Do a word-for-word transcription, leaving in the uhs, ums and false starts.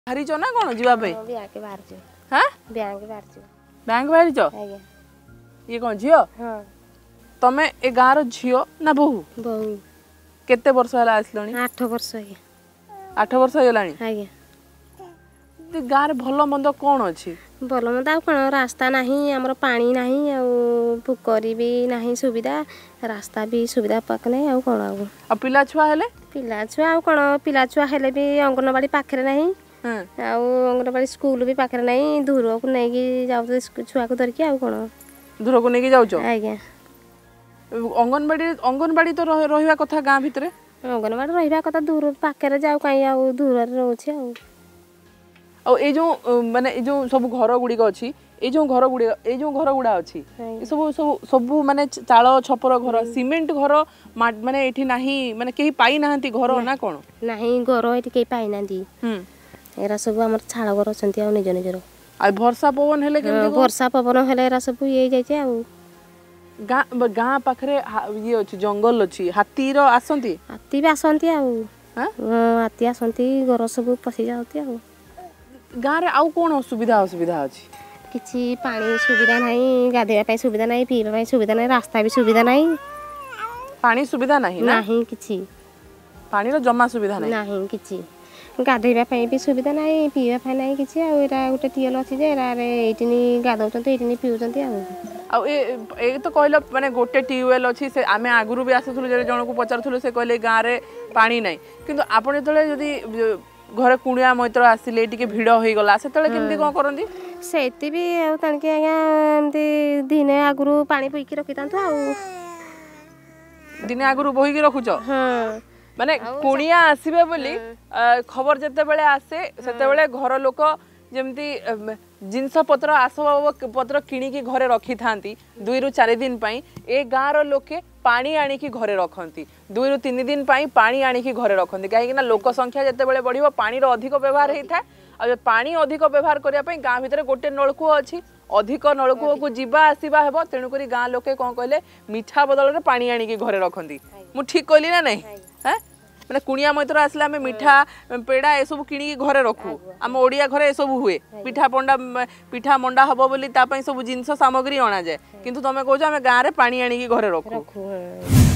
बाहरी ना कौन जीवा पे बैंक बाहर जो हां बैंक बाहर जो बैंक बाहरी जो आगे ये कौन झियो हां तमे ए गाँ रो झियो ना बहु बहु केते वर्ष हला आसलणी आठ वर्ष आगे आठ वर्ष हेलाणी आगे गाँ रे भलो मंद कौन अछि भल मत आ कौन रास्ता नहीं आमर पानी नहीं आ पुकरी भी नहीं सुविधा रास्ता भी सुविधा पाक नहीं आ कौन आ पिला छुआ हेले पिला छुआ आ कौन पिला छुआ हेले भी अंगनवाड़ी पाखरे नहीं आ अंगनवाड़ी स्कूल भी पाखरे नहीं दूर को नहीं कि जाउ छुआ को धरकी आ कौन दूर को नहीं कि जाउछो आज्ञा अंगनवाड़ी अंगनवाड़ी तो रहिबा कथा गाँ भितरे अंगनवाड़ी रहिबा कथा दूर पाखरे जाउ काई आ दूर रे रहउछि आ और ए जो माने ए जो सब घर गुडी अछि ए जो घर गुडी ए जो घर गुडा अछि ए सब सब सब माने चाळ छपर घर सीमेंट घर माने एठी नाही माने केही पाई नाहंती घर ना कोन नाही घर एठी केही पाई नांदी हम एरा सब हमर छाळ घर छंती आ निज निजर आ वर्षा पवन हेले केमती वर्षा पवन हेले एरा सब ये जाय छै आ गाँ गाँ पाखरे ये अछि जंगल अछि हाथी रो आसंती हाथी भी आसंती आ हाथी आसंती घर सब पसी जाउती आ गाँ रे आउ कोन असुविधा असुविधा अछि किछि पानी सुविधा नहीं गाधेया पई सुविधा नहीं पीबा पई सुविधा नहीं रास्ता भी सुविधा नहीं पानी सुविधा नहीं ना नहीं किछि पानी रो जम्मा सुविधा नहीं नहीं किछि गाधेया पई भी सुविधा नहीं पीबा पई नहीं किछि आ एरा गुटे टियल अछि जे एरा रे एटिनी गाधौचंती एटिनी पिउचंती आ आ ए ए तो कहलो माने गोटे ट्यूबवेल अछि से आमे आगुरु भी आसुथुलु जे जण को पचारथुलु से कहले गाँ रे पानी नहीं किंतु आपण तळे जदी घर कुणिया मैत्र आसिले टिके भिड़ हो गला से तळे केमती कोन करंती सेति भी आ तणके आया एमती दिने आगुरु पानी पईकी रखितांतो आ दिने आगुरु बोही के रखुचो हां माने कुणिया आसीबे बोली खबर जते बेले आसे सेते बेले घर लोक जेमती जिनस पत्र आसबाब पत्र किणिकी घरे रखी थांती दुई रु चार दिन पाई ए गाँ रो लोके पानी आनिकी घरे रखती दुई रु तीन दिन पाई पानी आनिकी घरे रखती कहीं ना लोक संख्या जिते बड़े बढ़िबो पानी रो अधिक व्यवहार होता है आ पानी अधिक व्यवहार करिया पई गाँ भितर गोटे नलकूप अच्छी अधिक नलकूप को जीवा आसीबा हेबो तेणुकरी गाँ लोके कौन कहले मिठा बदल में पानी आनिकी घरे रखती मु ठीक कहली ना नहीं हैं माने कुणिया मैत्र आसले आमे मिठा पेड़ा ए सब किणी घरे रखू आम ओडिया घरे ए सब हुए पिठा पंडा पिठा मंडा हबो बोली ता पई सब जिंस सामग्री अणा जाए किंतु तमे कहजो आमे गाँ रे पानी आनिकी घरे रखू।